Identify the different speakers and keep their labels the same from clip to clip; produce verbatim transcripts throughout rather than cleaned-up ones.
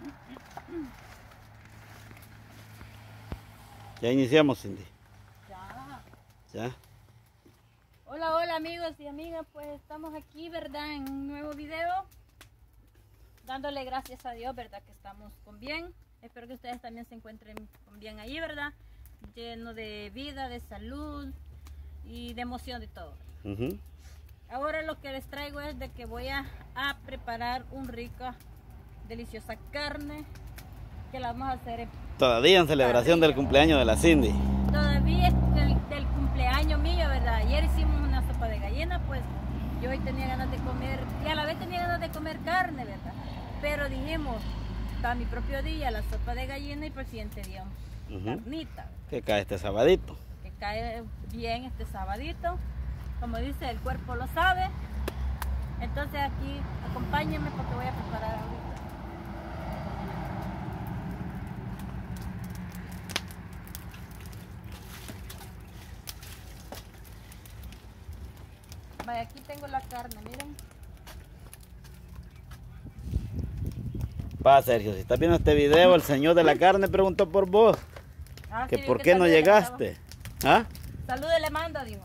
Speaker 1: Ya iniciamos, Cindy.
Speaker 2: Ya.
Speaker 1: Ya.
Speaker 2: Hola, hola amigos y amigas, pues estamos aquí, ¿verdad? En un nuevo video. Dándole gracias a Dios, ¿verdad? Que estamos con bien. Espero que ustedes también se encuentren con bien ahí, ¿verdad? Lleno de vida, de salud y de emoción de todo.
Speaker 1: Uh-huh.
Speaker 2: Ahora lo que les traigo es de que voy a, a preparar un rica, deliciosa carne que la vamos a hacer en
Speaker 1: Todavía en celebración
Speaker 2: parrilla.
Speaker 1: del cumpleaños de la Cindy.
Speaker 2: Todavía es del, del cumpleaños mío, ¿verdad? Ayer hicimos una sopa de gallina, pues yo hoy tenía ganas de comer, y a la vez tenía ganas de comer carne, ¿verdad? Pero dijimos, para mi propio día, la sopa de gallina y por el siguiente día,
Speaker 1: Uh-huh.
Speaker 2: carnita.
Speaker 1: Que cae este sabadito.
Speaker 2: Que cae bien este sabadito. Como dice, el cuerpo lo sabe. Entonces aquí, acompáñenme porque voy a preparar ahorita. Vaya, aquí tengo la carne, miren.
Speaker 1: Va, Sergio, si estás viendo este video, el señor de la carne preguntó por vos.
Speaker 2: Ah,
Speaker 1: Que
Speaker 2: sí,
Speaker 1: por
Speaker 2: que
Speaker 1: qué no
Speaker 2: salude,
Speaker 1: llegaste. ¿Ah?
Speaker 2: Salude le mando, dijo.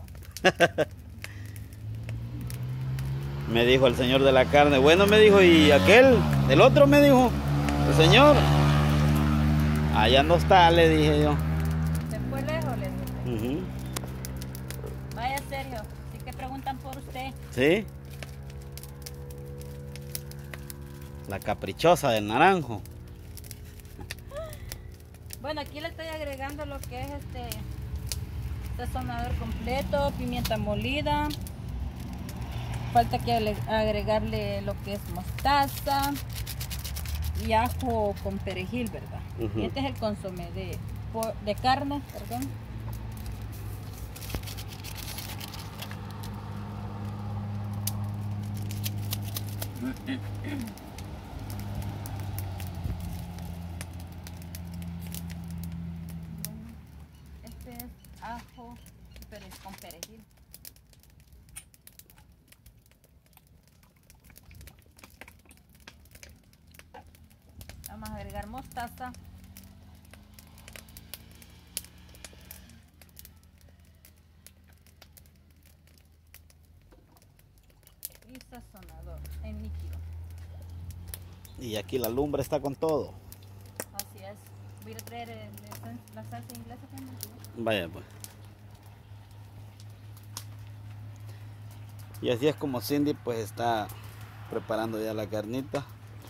Speaker 1: Me dijo el señor de la carne. Bueno, me dijo, ¿y aquel? El otro me dijo, el señor. Allá no está, le dije yo.
Speaker 2: Se fue lejos, le dije.
Speaker 1: Uh-huh.
Speaker 2: Vaya, Sergio, sí que preguntan por usted.
Speaker 1: ¿Sí? La caprichosa del naranjo.
Speaker 2: Bueno, aquí le estoy agregando lo que es este sazonador completo, pimienta molida. Falta que ale- agregarle lo que es mostaza y ajo con perejil, ¿verdad?
Speaker 1: Ujú.
Speaker 2: Y este es el consomé de, po- de carne, perdón. Este es ajo pere- con perejil. Vamos a agregar mostaza. Y sazonador en líquido.
Speaker 1: Y aquí la lumbre está con todo.
Speaker 2: Así es. Voy a ir a traer el- el- la salsa inglesa que me dio.
Speaker 1: Vaya pues. Y así es como Cindy pues está preparando ya la carnita.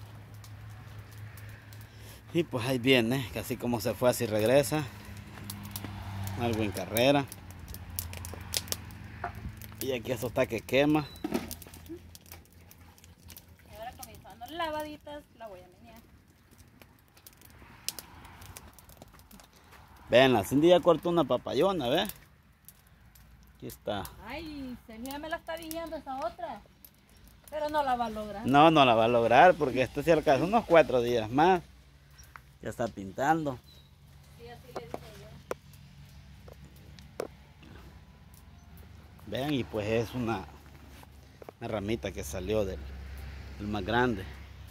Speaker 1: Y pues ahí viene, que así como se fue así regresa. Algo en carrera. Y aquí esto está que quema.
Speaker 2: Y ahora comenzando lavaditas, la voy a menear.
Speaker 1: Vean, la Cindy ya cortó una papayona, ¿ve? Aquí está.
Speaker 2: Ay, Sergio ya me la está vigiando esa otra. Pero no la va a lograr.
Speaker 1: No, no la va a lograr porque esto se alcanza unos cuatro días más. Ya está pintando.
Speaker 2: Sí, así le dije yo.
Speaker 1: Vean, y pues es una, una ramita que salió del, del más grande.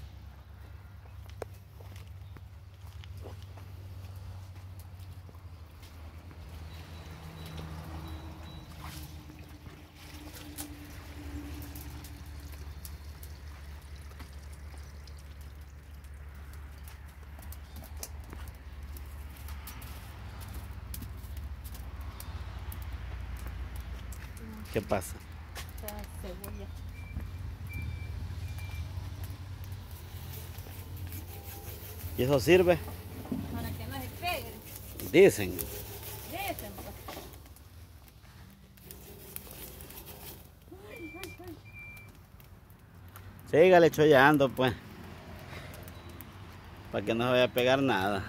Speaker 1: ¿Qué pasa?
Speaker 2: Esta cebolla.
Speaker 1: ¿Y eso sirve?
Speaker 2: Para que no se pegue.
Speaker 1: Dicen.
Speaker 2: Dicen, pues. Ay, ay, ay.
Speaker 1: Sígale chollando pues. Para que no se vaya a pegar nada.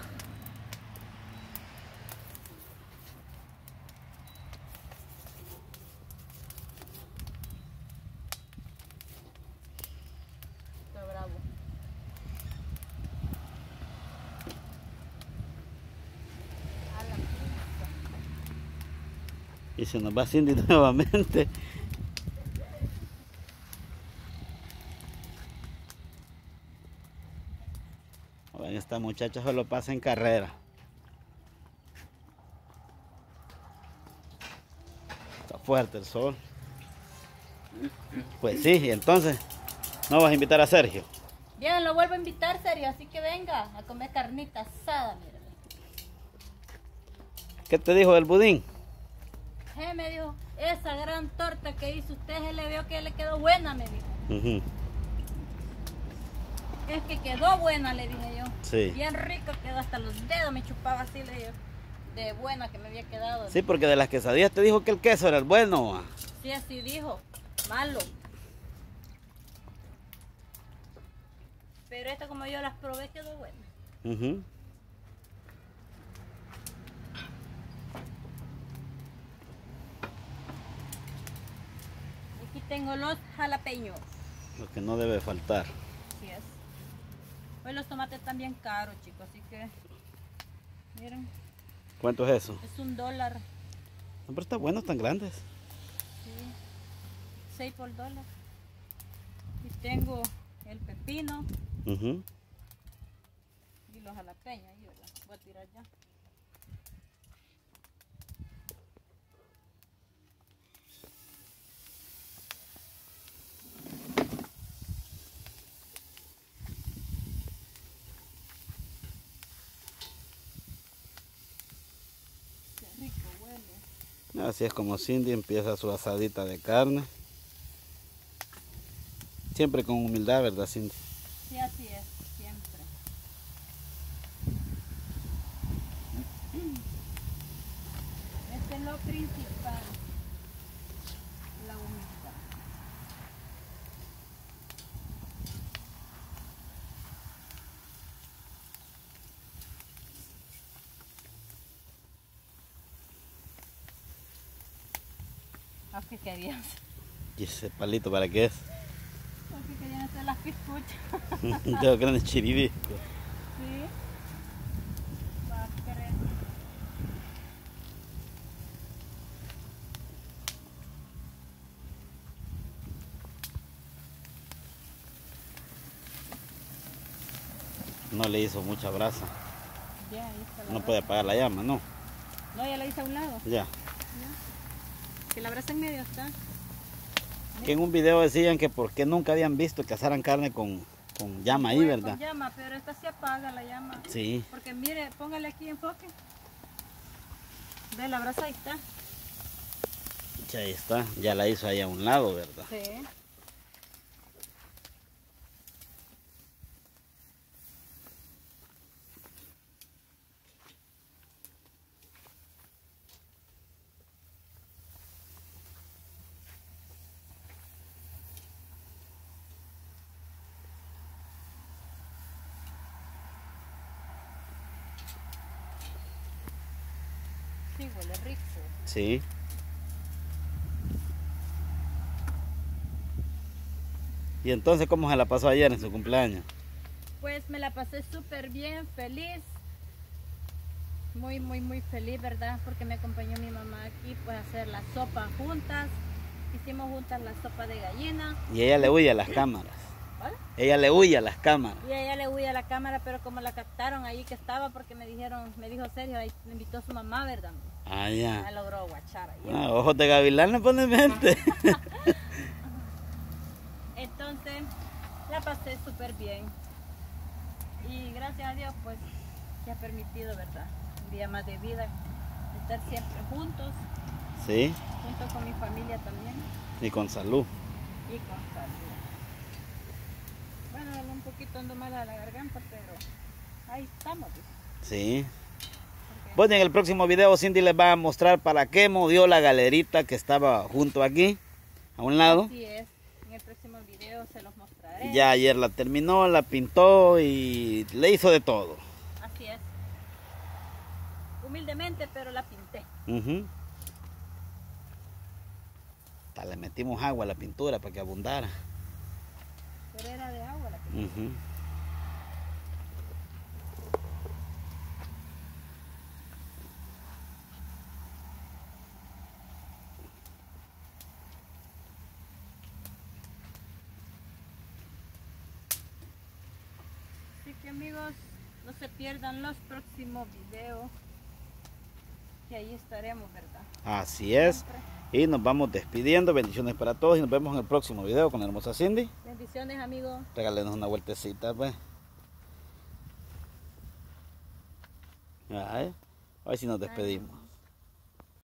Speaker 2: Está bravo. A la pizza.
Speaker 1: Y se nos va Cindy nuevamente. Ven, esta muchacha solo pasa en carrera. Está fuerte el sol. Pues sí, y entonces, ¿no vas a invitar a Sergio?
Speaker 2: Bien, lo vuelvo a invitar, Sergio, así que venga a comer carnita asada, mírale.
Speaker 1: ¿Qué te dijo del budín?
Speaker 2: Eh, me dijo, esa gran torta que hizo usted, se le vio que le quedó buena, me dijo.
Speaker 1: Uh-huh.
Speaker 2: Es que quedó buena, le dije yo.
Speaker 1: Sí.
Speaker 2: Bien rico, quedó hasta los dedos, me chupaba así, le dije, de buena que me había quedado.
Speaker 1: Sí, porque de las quesadillas te dijo que el queso era el bueno. ¿Va?
Speaker 2: Sí, así dijo, malo. Pero esta como yo las probé quedó buena.
Speaker 1: Uh-huh.
Speaker 2: Aquí tengo los jalapeños.
Speaker 1: Lo que no debe faltar.
Speaker 2: Así es. Pues los tomates están bien caros, chicos, así que miren,
Speaker 1: ¿Cuánto es eso?
Speaker 2: es un dólar.
Speaker 1: No, pero está bueno, están grandes.
Speaker 2: Sí. Seis por dólar. Y tengo el pepino
Speaker 1: Uh-huh.
Speaker 2: y los jalapeños. Ahí, ¿verdad? Voy a tirar ya. Qué rico huele.
Speaker 1: Así es como Cindy empieza su asadita de carne. Siempre con humildad, ¿verdad, Cindy?
Speaker 2: Sí, así es, siempre. Este es lo principal, la humildad. ¿A qué querías?
Speaker 1: ¿Y ese palito para qué es?
Speaker 2: Porque querían hacer las piscuchas.
Speaker 1: Tengo grandes chiribiscos.
Speaker 2: Sí. Va a querer.
Speaker 1: No le hizo mucha brasa.
Speaker 2: Ya, ahí está la
Speaker 1: No
Speaker 2: brasa.
Speaker 1: puede apagar la llama, ¿no?
Speaker 2: No, ya la hice a un lado.
Speaker 1: Ya.
Speaker 2: Que la brasa en medio está.
Speaker 1: Que en un video decían que por qué nunca habían visto que asaran carne con, con llama ahí,
Speaker 2: Fue
Speaker 1: ¿verdad?
Speaker 2: con llama, pero esta se apaga la llama.
Speaker 1: Sí.
Speaker 2: Porque mire, póngale aquí enfoque. Ve, la brasa ahí está.
Speaker 1: Ya ahí está. Ya la hizo ahí a un lado, ¿verdad?
Speaker 2: Sí. Sí, huele rico.
Speaker 1: Sí. ¿Y entonces cómo se la pasó ayer en su cumpleaños?
Speaker 2: Pues me la pasé súper bien, feliz. Muy, muy, muy feliz, ¿verdad? Porque me acompañó mi mamá aquí pues a hacer la sopa juntas. Hicimos juntas la sopa de gallina.
Speaker 1: Y ella le huye a las cámaras.
Speaker 2: ¿Vale?
Speaker 1: Ella le huye a las cámaras.
Speaker 2: Y a ella le huye a la cámara, pero como la captaron ahí que estaba, porque me dijeron, me dijo Sergio, ahí me invitó a su mamá, ¿verdad?
Speaker 1: Ah,
Speaker 2: Ya
Speaker 1: ya.
Speaker 2: logró guachar ahí.
Speaker 1: Ah, ojos de gavilán le pone mente.
Speaker 2: Entonces, la pasé súper bien. Y gracias a Dios, pues, se ha permitido, ¿verdad? Un día más de vida, estar siempre juntos,
Speaker 1: Sí.
Speaker 2: junto con mi familia también
Speaker 1: Y con salud.
Speaker 2: y con salud. Bueno, un poquito ando mala la garganta, pero ahí estamos. ¿Viste?
Speaker 1: Sí.
Speaker 2: Porque
Speaker 1: Bueno, en el próximo video Cindy les va a mostrar para qué movió la galerita que estaba junto aquí, a un lado.
Speaker 2: así es. En el próximo video se los mostraré.
Speaker 1: Ya ayer la terminó, la pintó y le hizo de todo.
Speaker 2: Así es. Humildemente, pero la pinté.
Speaker 1: Ujú. Hasta le metimos agua a la pintura para que abundara.
Speaker 2: Pero era de agua la que
Speaker 1: Ujú.
Speaker 2: Así que amigos, no se pierdan los próximos videos, que ahí estaremos, ¿verdad?
Speaker 1: Así es.
Speaker 2: Siempre.
Speaker 1: Y nos vamos despidiendo. Bendiciones para todos y nos vemos en el próximo video con la hermosa Cindy.
Speaker 2: Bendiciones, amigos.
Speaker 1: Regálenos una vueltecita, pues. Ay, hoy sí nos despedimos.